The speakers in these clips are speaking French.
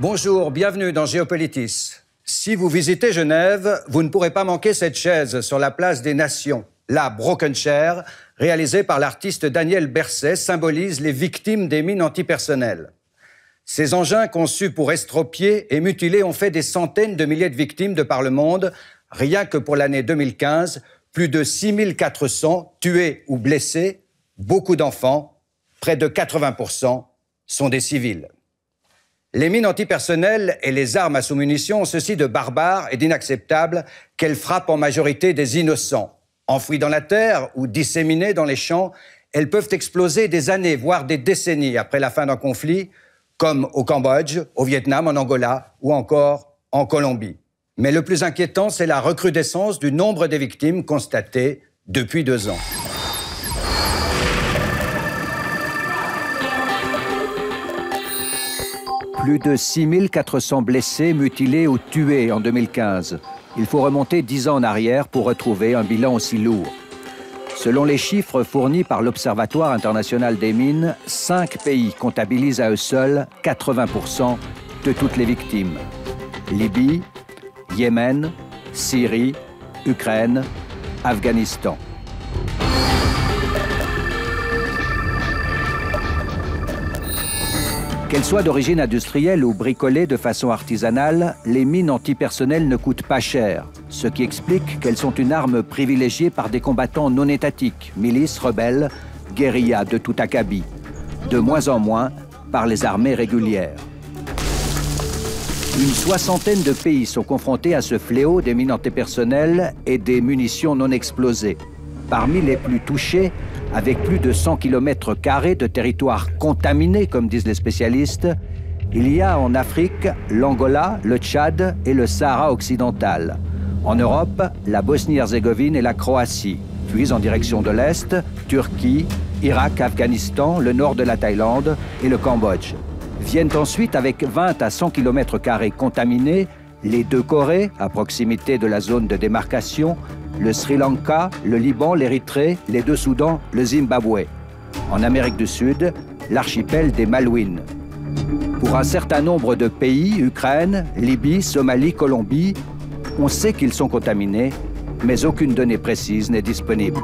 Bonjour, bienvenue dans Géopolitis. Si vous visitez Genève, vous ne pourrez pas manquer cette chaise sur la place des Nations. La Broken Chair, réalisée par l'artiste Daniel Berset, symbolise les victimes des mines antipersonnelles. Ces engins conçus pour estropier et mutiler ont fait des centaines de milliers de victimes de par le monde. Rien que pour l'année 2015, plus de 6400 tués ou blessés, beaucoup d'enfants, près de 80% sont des civils. Les mines antipersonnelles et les armes à sous-munitions ont ceci de barbare et d'inacceptable qu'elles frappent en majorité des innocents. Enfouies dans la terre ou disséminées dans les champs, elles peuvent exploser des années, voire des décennies après la fin d'un conflit, comme au Cambodge, au Vietnam, en Angola ou encore en Colombie. Mais le plus inquiétant, c'est la recrudescence du nombre des victimes constatées depuis 2 ans. Plus de 6400 blessés, mutilés ou tués en 2015. Il faut remonter 10 ans en arrière pour retrouver un bilan aussi lourd. Selon les chiffres fournis par l'Observatoire international des mines, 5 pays comptabilisent à eux seuls 80% de toutes les victimes. Libye, Yémen, Syrie, Ukraine, Afghanistan. Qu'elles soient d'origine industrielle ou bricolées de façon artisanale, les mines antipersonnelles ne coûtent pas cher, ce qui explique qu'elles sont une arme privilégiée par des combattants non étatiques, milices, rebelles, guérillas de tout acabit, de moins en moins par les armées régulières. Une soixantaine de pays sont confrontés à ce fléau des mines antipersonnelles et des munitions non explosées. Parmi les plus touchés, avec plus de 100 km² de territoire contaminé, comme disent les spécialistes, il y a en Afrique l'Angola, le Tchad et le Sahara occidental. En Europe, la Bosnie-Herzégovine et la Croatie. Puis en direction de l'Est, Turquie, Irak, Afghanistan, le nord de la Thaïlande et le Cambodge. Viennent ensuite, avec 20 à 100 km² contaminés, les 2 Corées, à proximité de la zone de démarcation, le Sri Lanka, le Liban, l'Érythrée, les 2 Soudans, le Zimbabwe. En Amérique du Sud, l'archipel des Malouines. Pour un certain nombre de pays, Ukraine, Libye, Somalie, Colombie, on sait qu'ils sont contaminés, mais aucune donnée précise n'est disponible.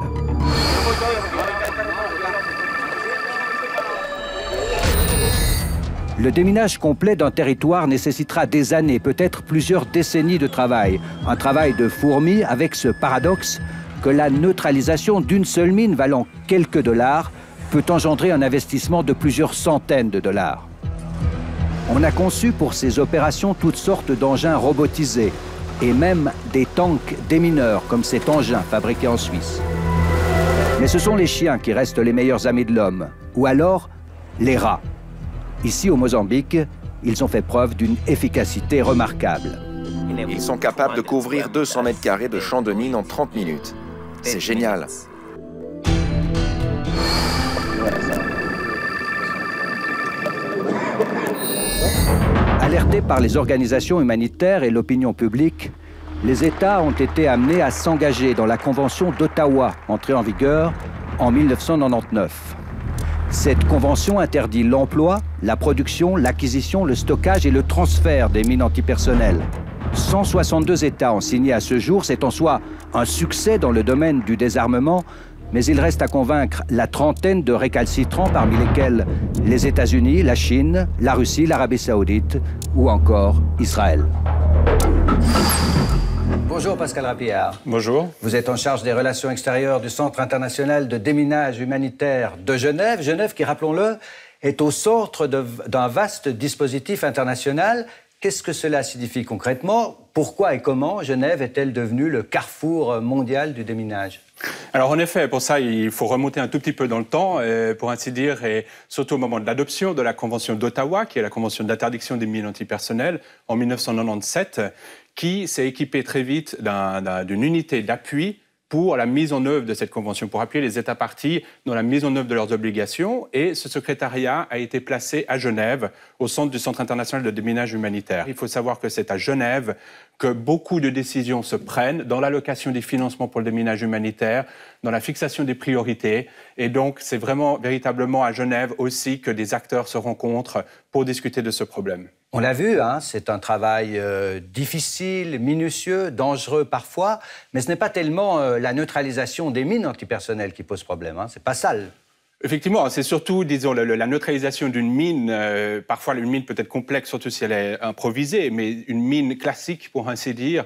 Le déminage complet d'un territoire nécessitera des années, peut-être plusieurs décennies de travail. Un travail de fourmi avec ce paradoxe que la neutralisation d'une seule mine valant quelques dollars peut engendrer un investissement de plusieurs centaines de dollars. On a conçu pour ces opérations toutes sortes d'engins robotisés et même des tanks démineurs comme cet engin fabriqué en Suisse. Mais ce sont les chiens qui restent les meilleurs amis de l'homme, ou alors les rats. Ici, au Mozambique, ils ont fait preuve d'une efficacité remarquable. Ils sont capables de couvrir 200 m² de champs de mine en 30 minutes. C'est génial. Alertés par les organisations humanitaires et l'opinion publique, les États ont été amenés à s'engager dans la Convention d'Ottawa, entrée en vigueur en 1999. Cette convention interdit l'emploi, la production, l'acquisition, le stockage et le transfert des mines antipersonnelles. 162 États ont signé à ce jour. C'est en soi un succès dans le domaine du désarmement, mais il reste à convaincre la trentaine de récalcitrants, parmi lesquels les États-Unis, la Chine, la Russie, l'Arabie saoudite ou encore Israël. Bonjour Pascal Rapillard. Bonjour. Vous êtes en charge des relations extérieures du Centre international de déminage humanitaire de Genève. Genève qui, rappelons-le, est au centre d'un vaste dispositif international. Qu'est-ce que cela signifie concrètement? Pourquoi et comment Genève est-elle devenue le carrefour mondial du déminage? Alors en effet, pour ça, il faut remonter un tout petit peu dans le temps, pour ainsi dire, et surtout au moment de l'adoption de la Convention d'Ottawa, qui est la Convention d'interdiction des mines antipersonnelles, en 1997, qui s'est équipée très vite d'une unité d'appui pour la mise en œuvre de cette convention, pour appuyer les États parties dans la mise en œuvre de leurs obligations. Et ce secrétariat a été placé à Genève, au centre du Centre international de déminage humanitaire. Il faut savoir que c'est à Genève que beaucoup de décisions se prennent dans l'allocation des financements pour le déminage humanitaire, dans la fixation des priorités. Et donc, c'est vraiment, véritablement à Genève aussi que des acteurs se rencontrent pour discuter de ce problème. On l'a vu, hein, c'est un travail difficile, minutieux, dangereux parfois, mais ce n'est pas tellement la neutralisation des mines antipersonnelles qui pose problème, hein, c'est pas ça. Effectivement, c'est surtout, disons, la neutralisation d'une mine. Parfois, une mine peut être complexe, surtout si elle est improvisée, mais une mine classique, pour ainsi dire,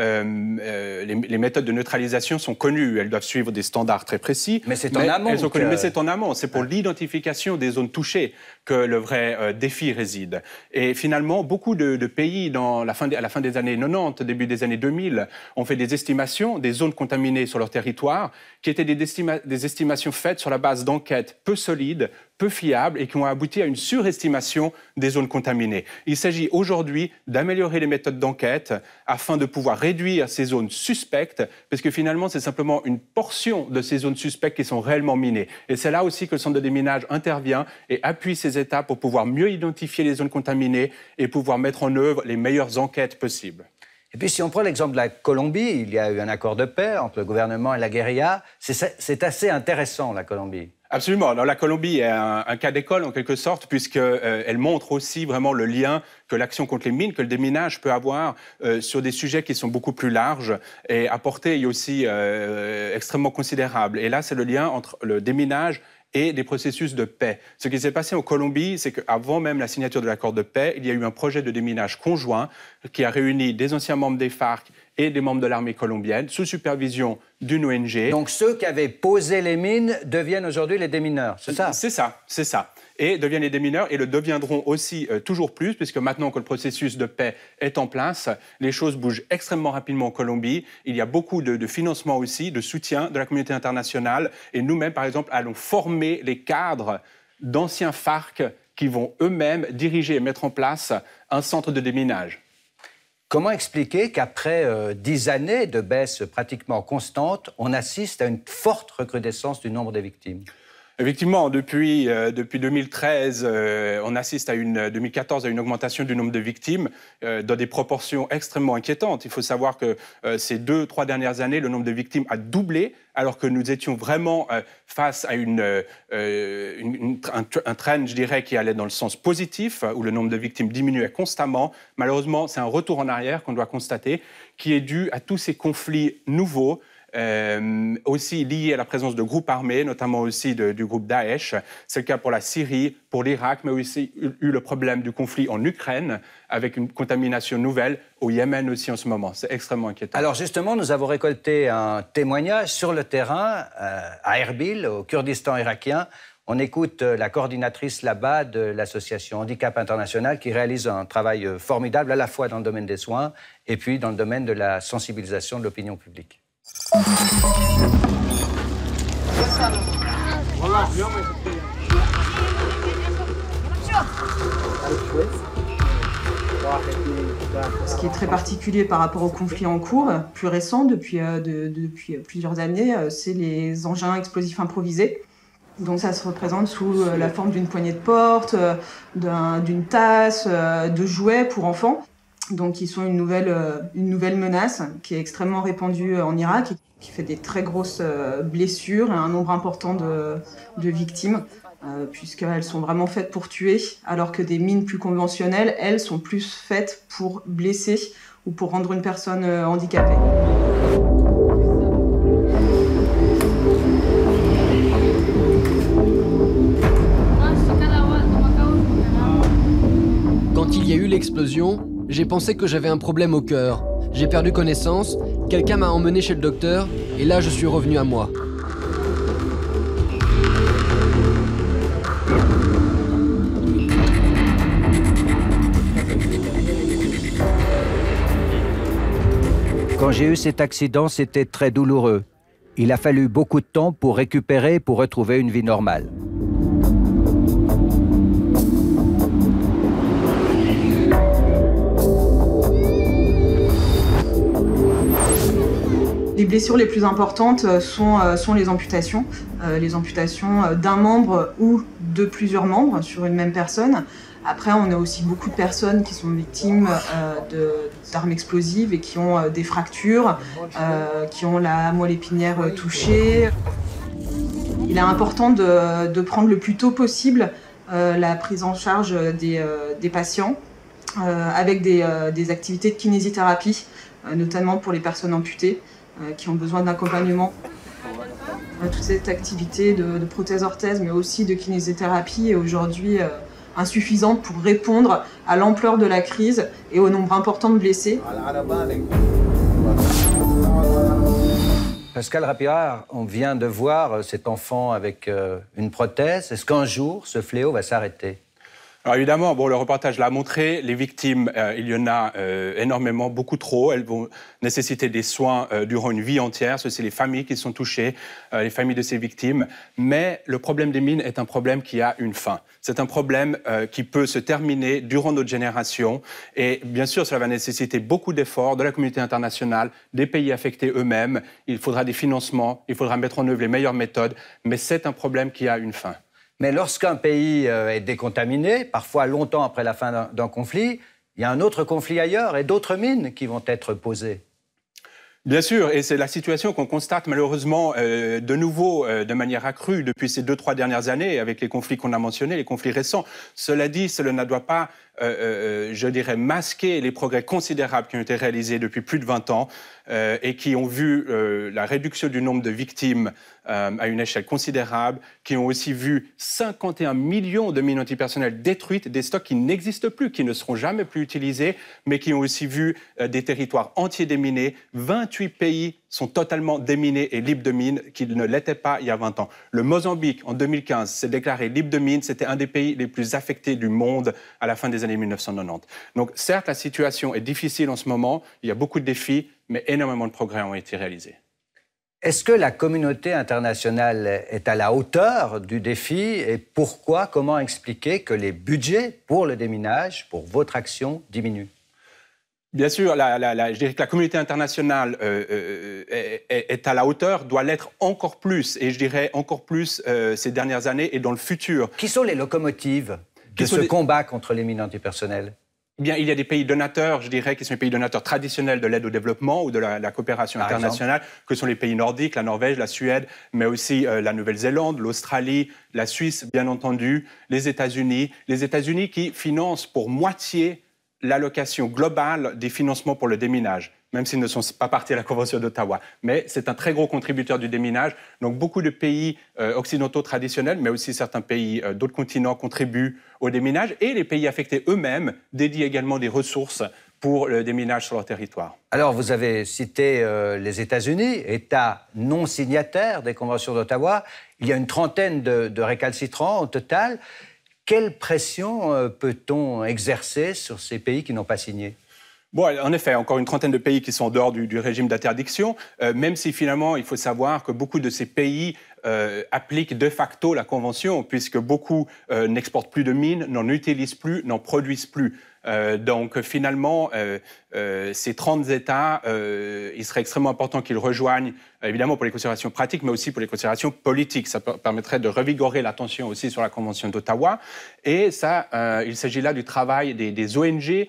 les méthodes de neutralisation sont connues. Elles doivent suivre des standards très précis. Mais c'est en amont. Mais c'est en amont. C'est pour l'identification des zones touchées que le vrai défi réside. Et finalement, beaucoup de pays, à la fin des années 90, début des années 2000, ont fait des estimations des zones contaminées sur leur territoire, qui étaient des estimations faites sur la base d'enquêtes peu solides, peu fiables et qui ont abouti à une surestimation des zones contaminées. Il s'agit aujourd'hui d'améliorer les méthodes d'enquête afin de pouvoir réduire ces zones suspectes, parce que finalement, c'est simplement une portion de ces zones suspectes qui sont réellement minées. Et c'est là aussi que le centre de déminage intervient et appuie ces étapes pour pouvoir mieux identifier les zones contaminées et pouvoir mettre en œuvre les meilleures enquêtes possibles. Et puis, si on prend l'exemple de la Colombie, il y a eu un accord de paix entre le gouvernement et la guérilla. C'est assez intéressant, la Colombie. Absolument. Alors, la Colombie est un cas d'école, en quelque sorte, puisqu'elle montre aussi vraiment le lien que l'action contre les mines, que le déminage peut avoir sur des sujets qui sont beaucoup plus larges et à portée aussi extrêmement considérable. Et là, c'est le lien entre le déminage et des processus de paix. Ce qui s'est passé en Colombie, c'est qu'avant même la signature de l'accord de paix, il y a eu un projet de déminage conjoint qui a réuni des anciens membres des FARC et des membres de l'armée colombienne sous supervision d'une ONG. Donc ceux qui avaient posé les mines deviennent aujourd'hui les démineurs, c'est ça? C'est ça. Et deviennent les démineurs et le deviendront aussi toujours plus, puisque maintenant que le processus de paix est en place, les choses bougent extrêmement rapidement en Colombie. Il y a beaucoup de financement aussi, de soutien de la communauté internationale. Et nous-mêmes, par exemple, allons former les cadres d'anciens FARC qui vont eux-mêmes diriger et mettre en place un centre de déminage. Comment expliquer qu'après 10 années de baisse pratiquement constante, on assiste à une forte recrudescence du nombre de victimes? Effectivement, depuis 2013, on assiste 2014 à une augmentation du nombre de victimes dans des proportions extrêmement inquiétantes. Il faut savoir que ces 2-3 dernières années, le nombre de victimes a doublé, alors que nous étions vraiment face à un trend, je dirais, qui allait dans le sens positif, où le nombre de victimes diminuait constamment. Malheureusement, c'est un retour en arrière qu'on doit constater, qui est dû à tous ces conflits nouveaux, aussi lié à la présence de groupes armés, notamment aussi du groupe Daesh. C'est le cas pour la Syrie, pour l'Irak, mais aussi eu le problème du conflit en Ukraine, avec une contamination nouvelle, au Yémen aussi en ce moment. C'est extrêmement inquiétant. Alors justement, nous avons récolté un témoignage sur le terrain, à Erbil, au Kurdistan irakien. On écoute la coordinatrice là-bas de l'association Handicap International qui réalise un travail formidable à la fois dans le domaine des soins et puis dans le domaine de la sensibilisation de l'opinion publique. Ce qui est très particulier par rapport au conflit en cours, plus récent depuis plusieurs années, c'est les engins explosifs improvisés. Donc ça se représente sous la forme d'une poignée de porte, d'une tasse, de jouets pour enfants. Donc ils sont une nouvelle menace qui est extrêmement répandue en Irak et qui fait des très grosses blessures et un nombre important de victimes, puisqu'elles sont vraiment faites pour tuer, alors que des mines plus conventionnelles, elles, sont plus faites pour blesser ou pour rendre une personne handicapée. Quand il y a eu l'explosion, j'ai pensé que j'avais un problème au cœur. J'ai perdu connaissance, quelqu'un m'a emmené chez le docteur, et là je suis revenu à moi. Quand j'ai eu cet accident, c'était très douloureux. Il a fallu beaucoup de temps pour récupérer, pour retrouver une vie normale. Les blessures les plus importantes sont les amputations d'un membre ou de plusieurs membres sur une même personne. Après, on a aussi beaucoup de personnes qui sont victimes d'armes explosives et qui ont des fractures, qui ont la moelle épinière touchée. Il est important de prendre le plus tôt possible la prise en charge des patients avec des activités de kinésithérapie, notamment pour les personnes amputées qui ont besoin d'accompagnement. Toute cette activité de prothèse-orthèse, mais aussi de kinésithérapie est aujourd'hui insuffisante pour répondre à l'ampleur de la crise et au nombre important de blessés. Pascal Rapira, on vient de voir cet enfant avec une prothèse. Est-ce qu'un jour, ce fléau va s'arrêter ? Alors évidemment, bon, le reportage l'a montré, les victimes, il y en a énormément, beaucoup trop. Elles vont nécessiter des soins durant une vie entière. Ce sont les familles qui sont touchées, les familles de ces victimes. Mais le problème des mines est un problème qui a une fin. C'est un problème qui peut se terminer durant notre génération. Et bien sûr, cela va nécessiter beaucoup d'efforts de la communauté internationale, des pays affectés eux-mêmes. Il faudra des financements, il faudra mettre en œuvre les meilleures méthodes. Mais c'est un problème qui a une fin. Mais lorsqu'un pays est décontaminé, parfois longtemps après la fin d'un conflit, il y a un autre conflit ailleurs et d'autres mines qui vont être posées. Bien sûr, et c'est la situation qu'on constate malheureusement de nouveau de manière accrue depuis ces 2-3 dernières années avec les conflits qu'on a mentionnés, les conflits récents. Cela dit, cela ne doit pas, je dirais, masquer les progrès considérables qui ont été réalisés depuis plus de 20 ans et qui ont vu la réduction du nombre de victimes à une échelle considérable, qui ont aussi vu 51 millions de mines antipersonnelles détruites, des stocks qui n'existent plus, qui ne seront jamais plus utilisés, mais qui ont aussi vu des territoires entiers déminés. 28 pays sont totalement déminés et libres de mines, qu'ils ne l'étaient pas il y a 20 ans. Le Mozambique, en 2015, s'est déclaré libre de mines. C'était un des pays les plus affectés du monde à la fin des années 1990. Donc certes, la situation est difficile en ce moment, il y a beaucoup de défis, mais énormément de progrès ont été réalisés. Est-ce que la communauté internationale est à la hauteur du défi et pourquoi, comment expliquer que les budgets pour le déminage, pour votre action, diminuent ? Bien sûr, je dirais que la communauté internationale est à la hauteur, doit l'être encore plus, et je dirais encore plus ces dernières années et dans le futur. Qui sont les locomotives de ce combat contre les mines antipersonnelles ? Bien, il y a des pays donateurs, je dirais, qui sont les pays donateurs traditionnels de l'aide au développement ou de la coopération internationale, que sont les pays nordiques, la Norvège, la Suède, mais aussi la Nouvelle-Zélande, l'Australie, la Suisse, bien entendu, les États-Unis qui financent pour moitié l'allocation globale des financements pour le déminage, même s'ils ne sont pas partis à la Convention d'Ottawa. Mais c'est un très gros contributeur du déminage. Donc beaucoup de pays occidentaux traditionnels, mais aussi certains pays d'autres continents contribuent au déminage. Et les pays affectés eux-mêmes dédient également des ressources pour le déminage sur leur territoire. Alors, vous avez cité les États-Unis, État non signataire des Conventions d'Ottawa. Il y a une trentaine de récalcitrants au total. Quelle pression peut-on exercer sur ces pays qui n'ont pas signé ? Bon, en effet, encore une trentaine de pays qui sont en dehors du régime d'interdiction, même si finalement, il faut savoir que beaucoup de ces pays appliquent de facto la Convention, puisque beaucoup n'exportent plus de mines, n'en utilisent plus, n'en produisent plus. Donc finalement, ces 30 États, il serait extrêmement important qu'ils rejoignent, évidemment pour les considérations pratiques, mais aussi pour les considérations politiques. Ça permettrait de revigorer l'attention aussi sur la Convention d'Ottawa. Et ça, il s'agit là du travail des ONG,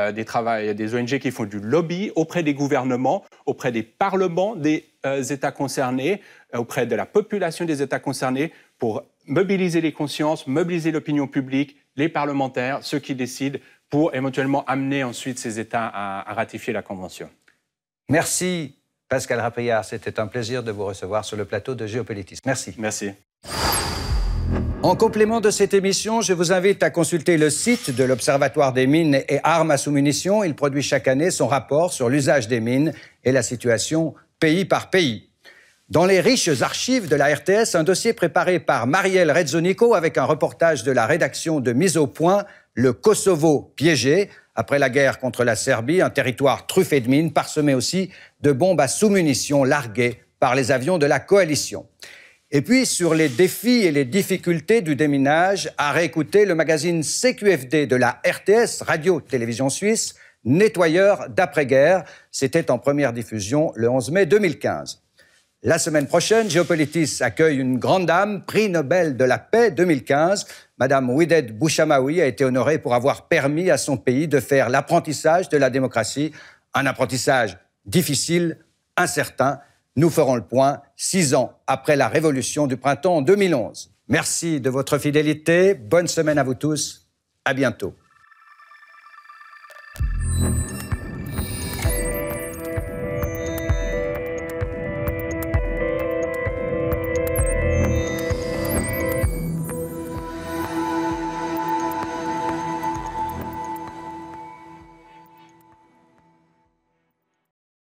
des ONG qui font du lobby auprès des gouvernements, auprès des parlements des États concernés, auprès de la population des États concernés, pour mobiliser les consciences, mobiliser l'opinion publique, les parlementaires, ceux qui décident, pour éventuellement amener ensuite ces États à ratifier la Convention. Merci Pascal Rapira, c'était un plaisir de vous recevoir sur le plateau de Géopolitis. Merci. Merci. En complément de cette émission, je vous invite à consulter le site de l'Observatoire des mines et armes à sous-munitions. Il produit chaque année son rapport sur l'usage des mines et la situation pays par pays. Dans les riches archives de la RTS, un dossier préparé par Marielle Rezzonico avec un reportage de la rédaction de Mise au point, le Kosovo piégé. Après la guerre contre la Serbie, un territoire truffé de mines, parsemé aussi de bombes à sous-munitions larguées par les avions de la coalition. Et puis, sur les défis et les difficultés du déminage, à réécouter le magazine CQFD de la RTS, Radio-Télévision Suisse, Nettoyeur d'après-guerre. C'était en première diffusion le 11 mai 2015. La semaine prochaine, Géopolitis accueille une grande dame, prix Nobel de la paix 2015. Madame Ouided Bouchamaoui a été honorée pour avoir permis à son pays de faire l'apprentissage de la démocratie. Un apprentissage difficile, incertain. Nous ferons le point 6 ans après la révolution du printemps 2011. Merci de votre fidélité. Bonne semaine à vous tous. À bientôt.